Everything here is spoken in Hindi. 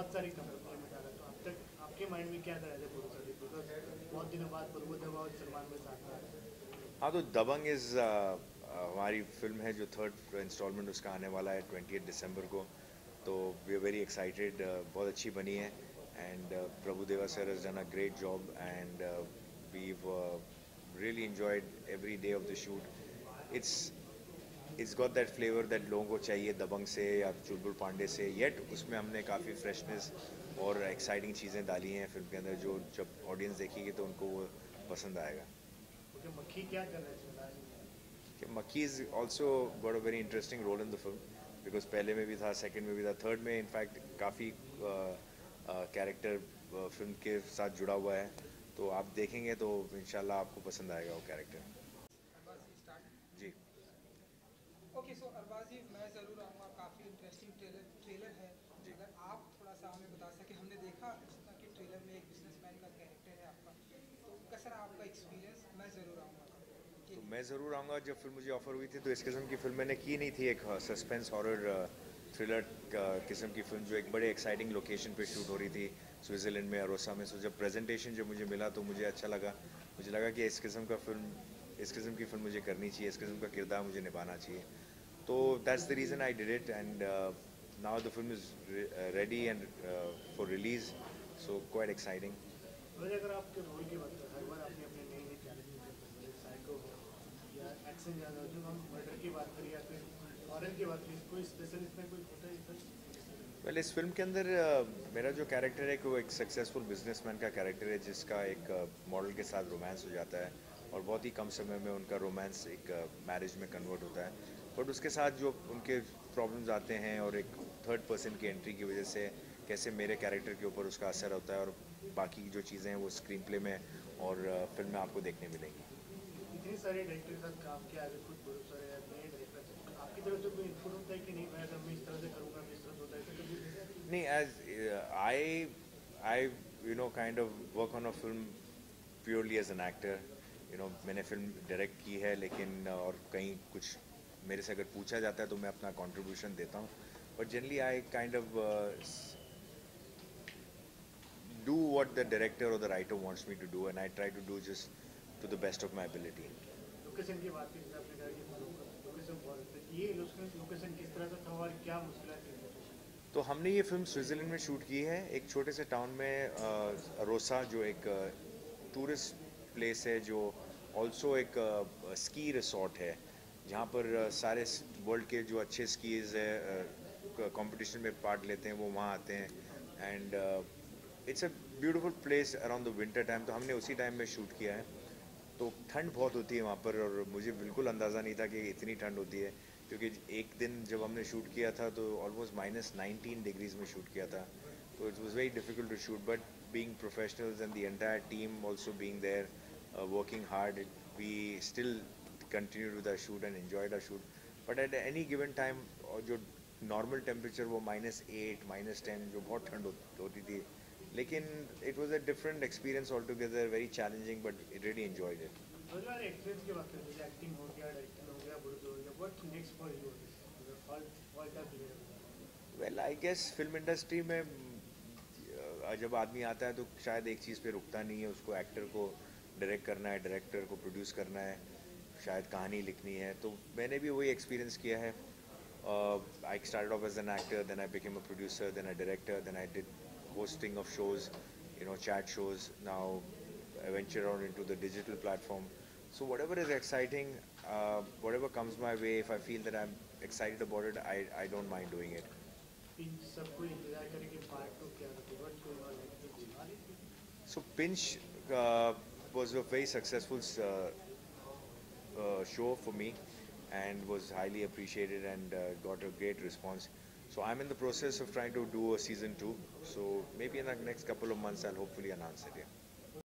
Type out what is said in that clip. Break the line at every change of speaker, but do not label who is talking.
बहुत सारी कंपनी में डाला, तो अब तक आपके माइंड में क्या था एज ए प्रोड्यूसर, बिकॉज बहुत दिनों बाद प्रभु देवा और सलमान के साथ था।
हाँ, तो दबंग हमारी फिल्म है जो थर्ड इंस्टॉलमेंट उसका आने वाला है 20 दिसंबर को। तो वी आर वेरी एक्साइटेड, बहुत अच्छी बनी है। And Prabhu Deva sir has done a great job and we really enjoyed every day of the shoot. It's it's got that flavor that लोगों को चाहिए दबंग से या चुलबुल पांडे से, येट उसमें हमने काफ़ी फ्रेशनेस और एक्साइटिंग चीज़ें डाली हैं फिल्म के अंदर, जो जब ऑडियंस देखेगी तो उनको वो पसंद आएगा।
ओके, मक्खी क्या कर रहा है इसमें लास्ट में?
कि Makki is also got a very interesting role in the film, because पहले में भी था, सेकंड में भी था, थर्ड में इनफैक्ट काफ़ी कैरेक्टर फिल्म के साथ जुड़ा हुआ है। तो आप देखेंगे तो इंशाल्लाह आपको पसंद आएगा वो कैरेक्टर।
अरबाज जी स्टार्ट।
जी।
ओके, सो अरबाज जी मैं ज़रूर आऊँगा, काफ़ी इंटरेस्टिंग ट्रेलर ट्रेलर है।
जी।
अगर आप थोड़ा सा हमें बता सकें, हमने देखा जितना कि ट्रेलर में एक बिजनेसमैन का कैरेक्टर है आपका, तो कैसा रहा आपका एक्सपीरियंस? मैं ज़रूर आऊँगा के
तो
लिए।
मैं ज़रूर आऊँगा। जब फिल्म मुझे ऑफ़र हुई थी तो इस किस्म की फिल्म मैंने की नहीं थी, एक सस्पेंस हॉरर थ्रिलर किस्म की फिल्म जो एक बड़े एक्साइटिंग लोकेशन पे शूट हो रही थी, स्विट्ज़रलैंड में, अरोसा में। सो जब प्रेजेंटेशन जब मुझे मिला तो मुझे अच्छा लगा। मुझे लगा कि इस किस्म की फ़िल्म मुझे करनी चाहिए, इस किस्म का किरदार मुझे निभाना चाहिए। तो that's the reason I did it and now the film is ready and for release, so quite exciting.
वैसे अगर आपके रोल की बात करें, हर बार आपने अपने नए नए चैलेंजेस करते हैं, जैसे साइको हो या एक्शन ज़्यादा हो, जो हम मर्डर की बात करें या फिर हॉरर की बात करें, कोई स्पेशल इसमें कोई होता है सर?
वेल, इस फिल्म के अंदर मेरा जो कैरेक्टर है कि वो एक सक्सेसफुल बिजनेसमैन का कैरेक्टर है, जिसका एक मॉडल के साथ रोमांस हो जाता है और बहुत ही कम समय में उनका रोमांस एक मैरिज में कन्वर्ट होता है। बट उसके साथ जो उनके प्रॉब्लम्स आते हैं और एक थर्ड पर्सन की एंट्री की वजह से कैसे मेरे कैरेक्टर के ऊपर उसका असर होता है, और बाकी जो चीज़ें हैं वो स्क्रीन प्ले में और फिल्म में आपको देखने मिलेंगी।
इतने सारे डायरेक्टर के साथ काम किया, अगर खुद प्रोड्यूसर है या नए डायरेक्टर, तो आपकी तरफ से कोई इनपुट होता है कि नहीं भाई अगर मैं इस तरह से करूँगा तो इस तरह से होता है, ऐसा कभी होता है?
नहीं, as I kind of work on a film purely as an actor. मैंने फिल्म डायरेक्ट की है, लेकिन और कहीं कुछ मेरे से अगर पूछा जाता है तो मैं अपना कंट्रीब्यूशन देता हूँ। But generally I kind of do what the director और the writer wants me to do, and I try to do just to the best of my ability.
Location की बात की, जैसे आपने कहा कि लोकेशन बहुत है, ये लोकेशन किस तरह का था और क्या मुश्किल थी लोकेशन?
तो हमने ये फिल्म स्विट्ज़रलैंड में शूट की है, एक छोटे से टाउन में, अरोसा, जो एक टूरिस्ट प्लेस है, जो ऑल्सो एक स्की रिसॉर्ट है, जहाँ पर सारे वर्ल्ड के जो अच्छे स्कीज़ है कंपटीशन में पार्ट लेते हैं, वो वहाँ आते हैं। And it's a beautiful place around the winter time. तो हमने उसी टाइम में शूट किया है। तो ठंड बहुत होती है वहाँ पर, और मुझे बिल्कुल अंदाज़ा नहीं था कि इतनी ठंड होती है, क्योंकि एक दिन जब हमने शूट किया था तो ऑलमोस्ट -19 डिग्रीज में शूट किया था। तो it was very difficult to shoot, but being professionals and the entire team also being there working hard, we still continue with the shoot and enjoyed the shoot. But at any given time, जो नॉर्मल टेम्परेचर वो -8 -10, जो बहुत ठंड होती थी, लेकिन it was a different experience all together, very challenging, but really enjoyed it.
और यार एक्सपीरियंस की बात करें, जैसे एक्टिंग हो गया, डायरेक्टिंग हो गया, प्रोड्यूसर हो गया, what next for you, all time clear?
Well, I guess film industry में जब आदमी आता है तो शायद एक चीज़ पे रुकता नहीं है, उसको एक्टर को डायरेक्ट करना है, डायरेक्टर को प्रोड्यूस करना है, शायद कहानी लिखनी है। तो मैंने भी वही एक्सपीरियंस किया है। I started off as an actor, then I became a producer, then a director, then I did hosting of shows, chat shows. Now I venture on into the digital platform. So whatever is exciting, whatever comes my way, if I feel that I'm excited about it, I don't mind doing it.
इन सबको इंतजार करें कि पार्ट टू क्या होगा, what going on next?
So Pinch was a very successful show for me, and was highly appreciated and got a great response. So I'm in the process of trying to do a season 2. So maybe in the next couple of months I'll hopefully announce it. Yeah.